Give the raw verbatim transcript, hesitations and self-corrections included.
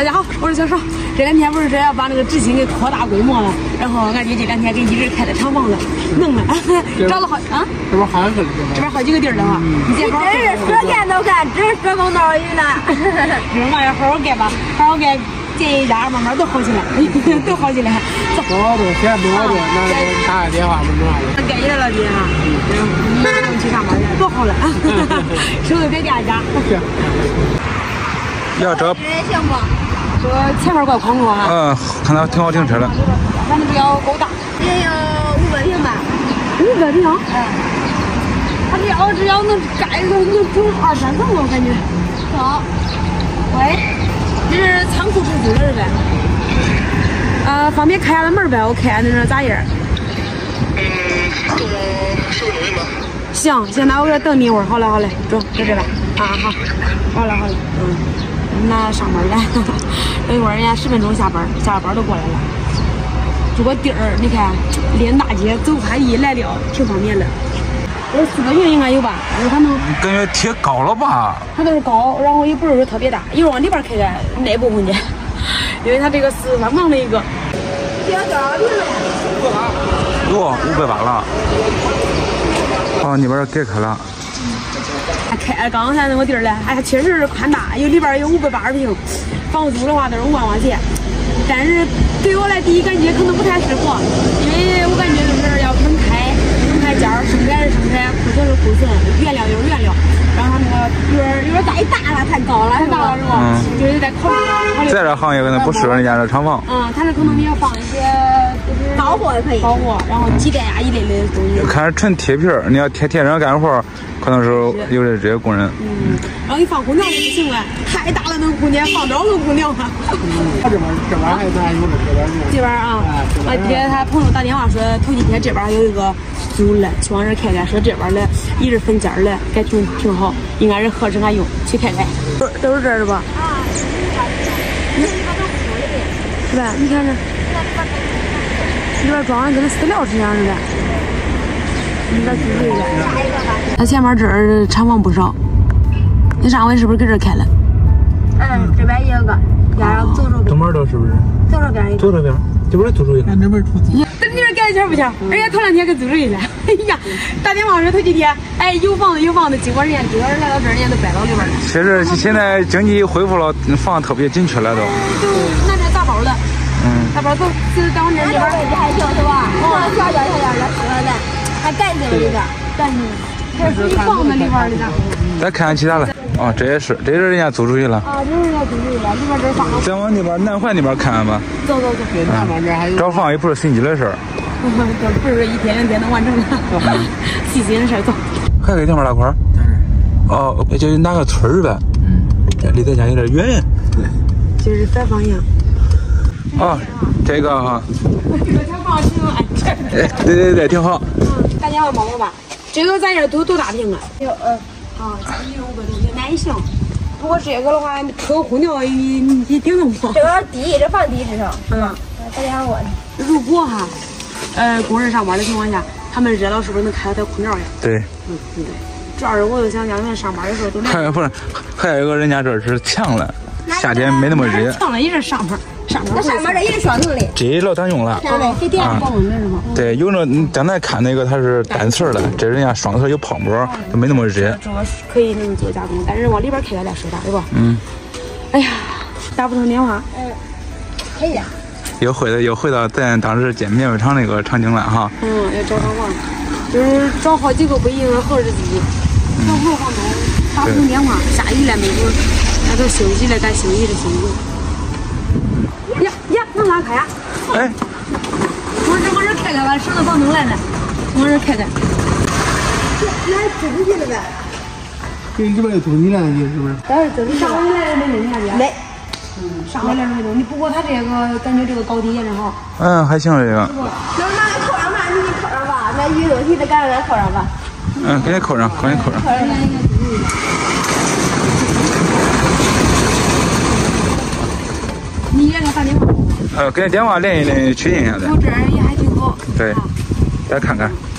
大家好，我是小邵。这两天不是说要把那个执行给扩大规模了，然后俺爹这两天给一直开的厂房子弄了，找了好啊， 这边好几个地方， 这边好几个地儿了哈。你这真是说干都干，只是说风道雨呢。 这玩意儿好好干吧，好好干，这一家慢慢都好起来，都好起来。走， 多多钱多的，那打个电话不是嘛？ 该你了爹哈，你不用去上班去，多好了，手都别夹夹。 要找行不？ 说前面怪宽阔哈。 嗯，看到挺好停车了。 反正不要够大， 也有五百平吧。 五百平。嗯。他这要只要能盖个能住二三层，我感觉。好。喂，这是仓库出租的是呗？呃，方便开下门呗？我看下那是咋样？ 嗯，等我十分钟行吗？ 行行，那我给等你一会儿。好嘞好嘞，走，就这吧。啊好，好了好了，嗯。那上班了，等一会儿人家十分钟下班，下班都过来了。这个地儿你看，连大街走开一来了，挺方便的。这四个云应该有吧？反正感觉贴高了吧？ 它都是高，然后也不是说特别大。一会儿往里边开开那部分去，因为它这个是方房的一个。 哟，五百八了。哦，那边给开了。 开刚才那个地儿嘞，哎，确实是宽大，有里边有五百八十平，房租的话都是五万块钱。但是对我来第一感觉可能不太适合，因为我感觉就是要分开，分开间儿，生产是生产，库存是库存，原料就是原料。然后它那个有点有点太大了，太高了，太大了是吧？嗯、就是得考虑考虑。 在这行业可能不适合人家这厂房。 嗯，它这可能你要放一些就是包货也可以， 包货，然后鸡蛋呀一类类的东西。 看着纯贴皮儿，你要贴贴上干活。可能是有的这些工人， 嗯，然后你放空调也不行了，太大了那个空间，放多少个空调啊？ 这边这边还咱有的这边这边啊，我爹他朋友打电话说，头几天这边有一个租了，去往这看看，说这边的一人分间的，该挺挺好，应该是合适俺用，去看看。都是这儿的吧？啊，是吧？你看这，里边装的跟那饲料是一样似的。应该租这个。他前面这儿厂房不少，你上回是不是搁这开了？ 嗯，这边也有个，然后左手边。 东边都是不是？ 左手边一个。 左手边，这边租出去了。 那边出租。 这里边盖钱不钱？人家头两天给租出去了。哎呀，打电话说头几天，哎，有房子有房子，结果人家这边来到这儿，人家都搬到里边了。 其实现在经济恢复了，房特别紧缺了都。 都拿这打包了。 嗯。 打包都就是当这里边位置还行是吧？哦，小小小小的，适合的，还干净里边， 干净。这是你房子里边的呢。 再看看其他的。哦，这也是，这是人家租出去了。 啊，这是人家租出去了，里边这房。 再往那边南环那边看看吧。 走走走。 南环这还有。 找房也不是心急的事儿。 这不是一天两天能完成的，细心的事儿。走。 还有个地方大块儿。哦，就哪个村儿呗。嗯。离咱家有点远。 对。就是反方向。 哦，这个哈。 这个厂房挺安全。 哎，对对对，挺好。 嗯，打电话帮我吧。这个咱这都多大平啊？有嗯。啊，有五个东西，那也行。不过这个的话，吹个空调也也顶得不？ 这个低，这放低至少。 嗯。 打电话过去。 如果哈，呃，工人上班的情况下，他们热了是不是能开到空调呀？ 对。 嗯，对。主要是我就想让他们上班的时候都。 还不是，还有一个人家这是墙了，夏天没那么热。 墙了也是上面。上面那上面这也是双层的， 这老咱用了。 给电保温的是吗？ 对，有那刚才看那个它是单层的，这人家双层有泡沫，就没那么热。 这个可以那么做加工，但是往里边开开再说吧，对吧？ 嗯。 哎呀，打不通电话。 嗯，可以的。 又回到又回到咱当时建棉花厂那个场景了哈。 嗯，要找厂房，就是找好几个不一样的合适自己。小朋友房东打不通电话，下雨了没准那都休息了，该休息的休息。呀呀，能拉开呀？ 哎， 我这往这开开吧，省得房东来了。往这开开。 这还租出去了呗？ 这里边有租你来的，是不是？ 但是这里上回来的没弄下去。 没。 嗯，上回来没弄。你不过他这个感觉这个高低也正好。 嗯，还行这个。 能拿来扣上吧？你给扣上吧，那运东西得赶紧扣上吧。 嗯，给你扣上，赶紧扣上。 扣上应该应该租出去的。你给他打电话。 呃，给电话联系联系，确认一下子。 我这儿也还挺好。 对，再看看。